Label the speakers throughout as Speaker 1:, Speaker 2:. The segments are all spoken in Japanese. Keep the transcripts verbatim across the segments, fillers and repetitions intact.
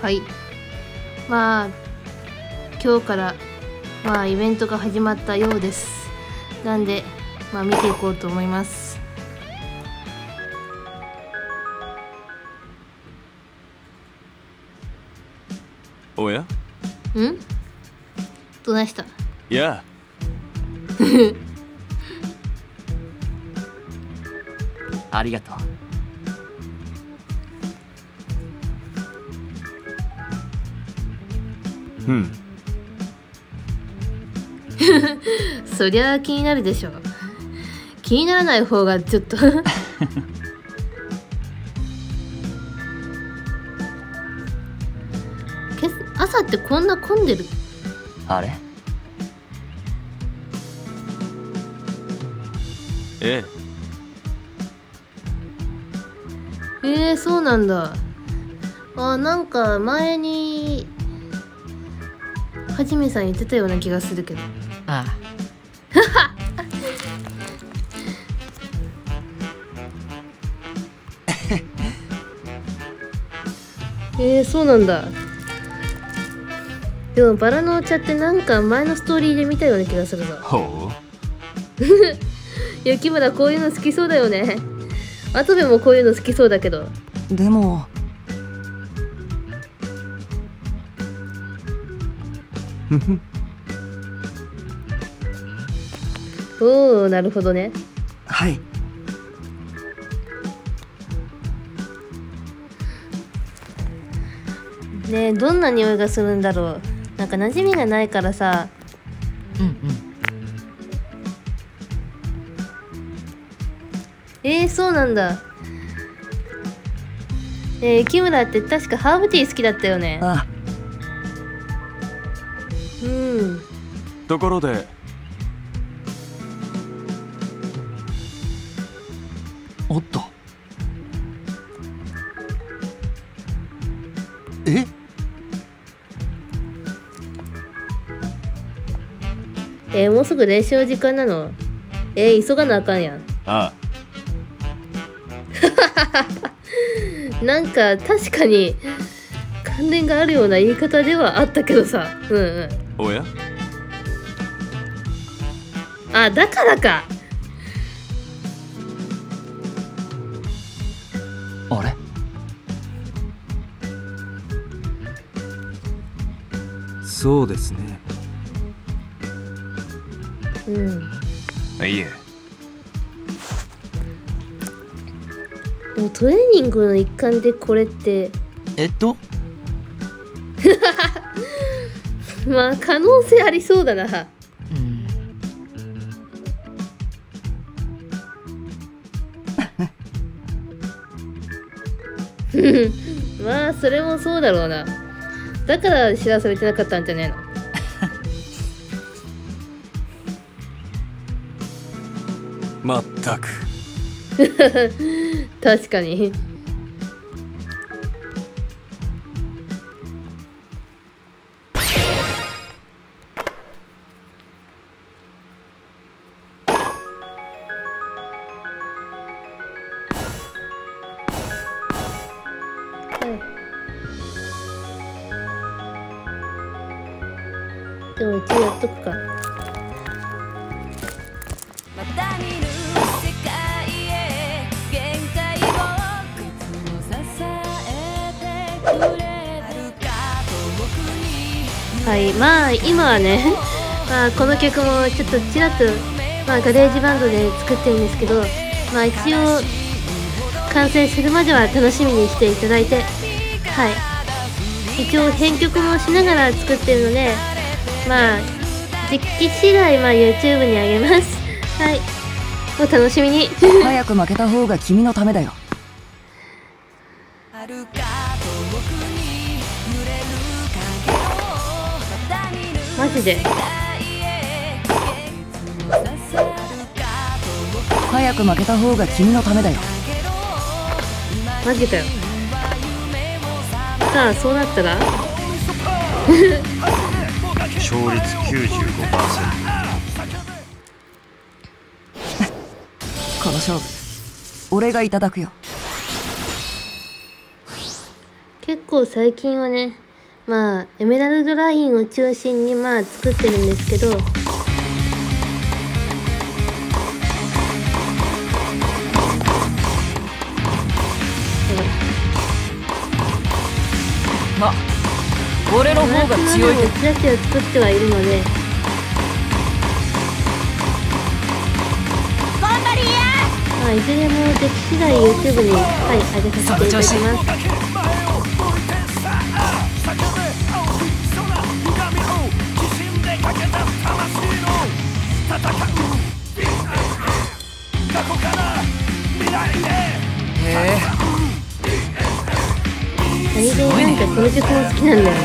Speaker 1: はい。まあ今日からまあイベントが始まったようです。なんでまあ見ていこうと思います。
Speaker 2: おや？
Speaker 1: ん？どないした？
Speaker 2: いや。ありがとう。うん。
Speaker 1: そりゃ気になるでしょ。気にならない方がちょっと朝ってこんな混んでる？
Speaker 2: あれ？え
Speaker 1: ええー、そうなんだ。あ、なんか前にはじめさん言ってたような気がするけど。
Speaker 2: ああ。
Speaker 1: えー、そうなんだ。でもバラのお茶ってなんか前のストーリーで見たような気がするぞ。
Speaker 2: ほう。
Speaker 1: 雪村こういうの好きそうだよね。後でもこういうの好きそうだけど。
Speaker 3: でも
Speaker 1: おお、なるほどね。
Speaker 3: はい。
Speaker 1: ねえ、どんな匂いがするんだろう。なんか馴染みがないからさ。
Speaker 3: うんうん。
Speaker 1: えー、そうなんだ。えー、木村って確かハーブティー好きだったよね。
Speaker 3: ああ。
Speaker 1: うん。
Speaker 2: ところで
Speaker 3: おっと。え？
Speaker 1: えー、もうすぐ練習時間なの？えー、急がなあかんやん。
Speaker 2: ああ。
Speaker 1: なんか確かに関連があるような言い方ではあったけどさ。うんうん。
Speaker 2: おや？
Speaker 1: あ、だからか。
Speaker 3: あれ？
Speaker 2: そうですね。
Speaker 1: うん。
Speaker 2: いえ。
Speaker 1: でもトレーニングの一環でこれって
Speaker 3: えっと
Speaker 1: まあ可能性ありそうだな。うんまあそれもそうだろうな。だから知らされてなかったんじゃねえの。
Speaker 2: まったく。
Speaker 1: 確かに。でも一応やっとくか。はい、まあ今はね、まあ、この曲もちょっとちらっと、まあ、ガレージバンドで作ってるんですけど、まあ一応完成するまでは楽しみにしていただいて、はい、一応編曲もしながら作ってるので、まあ実機次第、まあ YouTube にあげます。はい、お楽しみに。
Speaker 3: 早く負けた方が君のためだよ。
Speaker 1: マジで
Speaker 3: 早く負けた方が君のためだよ。
Speaker 1: マジかよ。さあそうなったら
Speaker 2: 勝率 きゅうじゅうごパーセント。
Speaker 3: この勝負俺がいただくよ。
Speaker 1: け結構最近はね、まあエメラルドラインを中心にまあ作ってるんですけど、
Speaker 3: ま俺の方が強いけど。
Speaker 1: チラチラ作ってはいるので、まあいずれもでき次第 YouTube に、はい、上げさせていただきます。
Speaker 3: へえ。
Speaker 1: 何でなんかこの曲も好きなんだよね。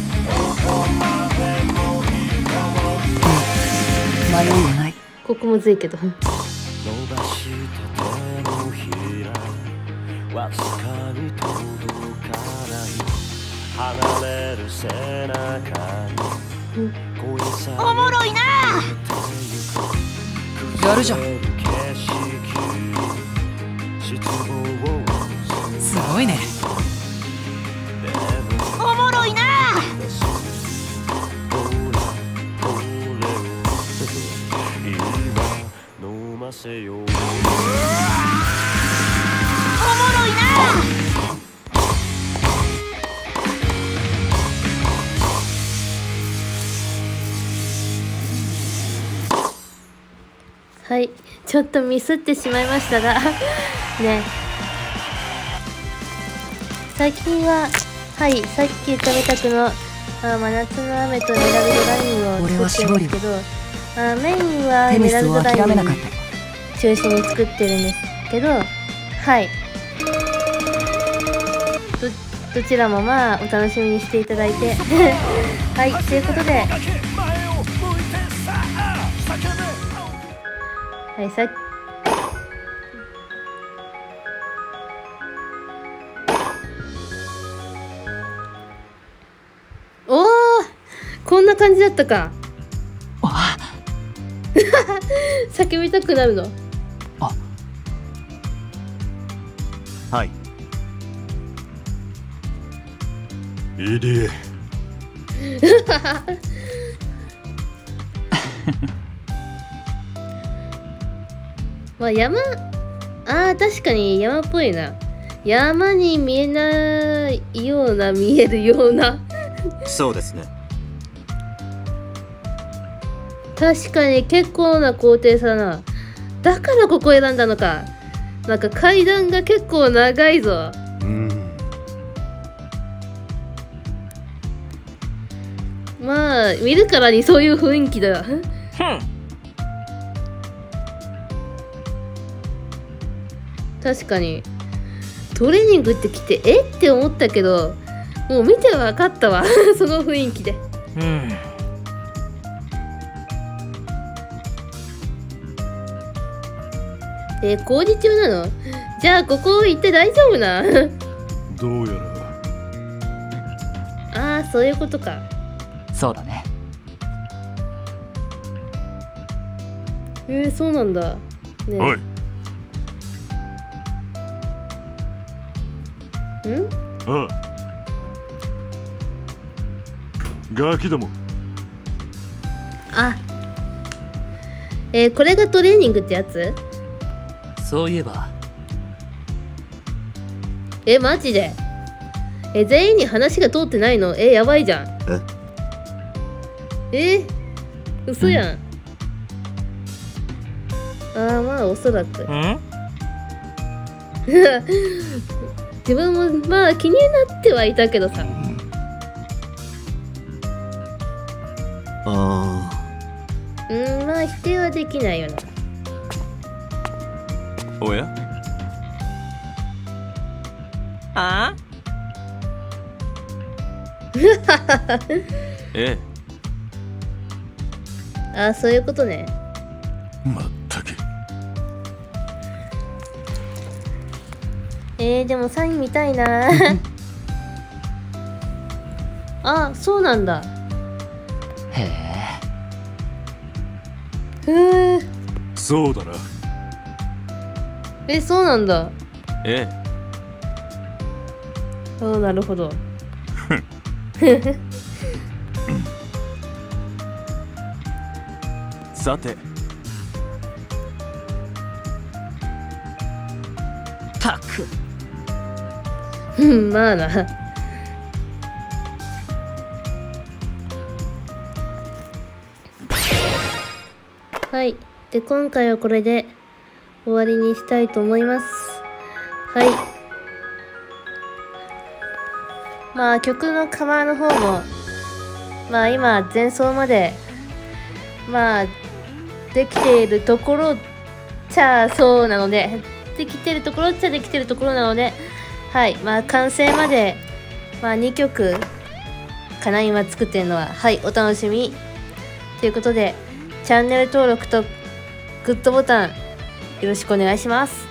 Speaker 3: 迷いはない。
Speaker 1: ここもずいけど。
Speaker 4: おもろいな。
Speaker 3: やるじゃん。すごいね。
Speaker 4: おもろいな。おもろいな。
Speaker 1: はい、ちょっとミスってしまいましたがね、最近ははいさっき言ったみたくのあ真夏の雨とエメラルドラインを作ってるんですけど、あメインはエメラルドライン中心に作ってるんですけど、はいどどちらもまあお楽しみにしていただいてはい、ということで、はいさっきおお、こんな感じだったか。
Speaker 3: あ
Speaker 1: 叫びたくなるの。
Speaker 3: あ、
Speaker 2: はい。入り
Speaker 1: まあ山、あー確かに山っぽいな。山に見えないような見えるような
Speaker 2: そうですね。
Speaker 1: 確かに結構な高低差だな。だからここ選んだのか。なんか階段が結構長いぞ。
Speaker 2: うん。
Speaker 1: まあ見るからにそういう雰囲気だ。確かにトレーニングってきてえって思ったけど、もう見て分かったわその雰囲気で。
Speaker 3: うん。
Speaker 1: えー、工事中なの？じゃあここ行って大丈夫な
Speaker 2: どうやら。
Speaker 1: ああ、そういうことか。
Speaker 3: そうだね。
Speaker 1: えー、そうなんだね。
Speaker 2: おい。
Speaker 1: ん？
Speaker 2: ああ。ガキども。
Speaker 1: あ、えー、これがトレーニングってやつ？
Speaker 3: そういえば。
Speaker 1: え、マジで？え、全員に話が通ってないの？え、やばいじゃん。ええ、嘘やん。うん、ああ、まあおそらく。
Speaker 3: ん？
Speaker 1: 自分もまあ気になってはいたけどさ。
Speaker 2: ああ。
Speaker 1: うん、まあ否定はできないよな。
Speaker 2: おや？
Speaker 3: ああ？
Speaker 2: ええ。
Speaker 1: ああ、そういうことね。
Speaker 2: まったく。
Speaker 1: えー、でもサイン見たいなあ、そうなんだ。
Speaker 3: へえ。
Speaker 1: へえ。
Speaker 2: そうだな。
Speaker 1: え、そうなんだ。
Speaker 2: ええ。
Speaker 1: ああ、なるほど。
Speaker 2: さて
Speaker 3: たく
Speaker 1: うんまあな。はい。で、今回はこれで終わりにしたいと思います。はい。まあ、曲のカバーの方も、まあ今、前奏まで、まあ、できているところっちゃそうなので、できてるところっちゃできてるところなので、はい。まあ、完成まで、まあにきょくかな、今作ってるのは。はい。お楽しみ。ということで、チャンネル登録とグッドボタンよろしくお願いします。